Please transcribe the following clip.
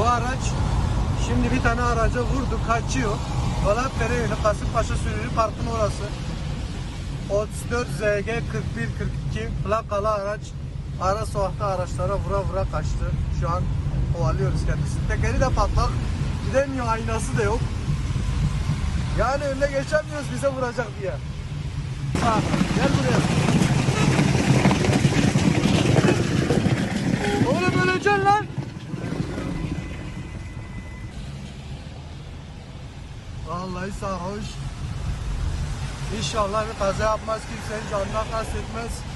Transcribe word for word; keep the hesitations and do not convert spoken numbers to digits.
Bu araç şimdi bir tane araca vurdu, kaçıyor. Dolapdere yönü Kasımpaşa Sürücü Parkı'nın orası. otuz dört Z G kırk bir kırk iki plakalı araç. Ara sokakta araçlara vura vura kaçtı. Şu an kovalıyoruz kendisini. Tekeri de patlak. Gidemiyor, aynası da yok. Yani önüne geçemiyoruz, bize vuracak diye. Ha, gel buraya. Oğlum öleceksin lan. Vallahi sarhoş. İnşallah bir kaza yapmaz, kimsenin canına kastetmez.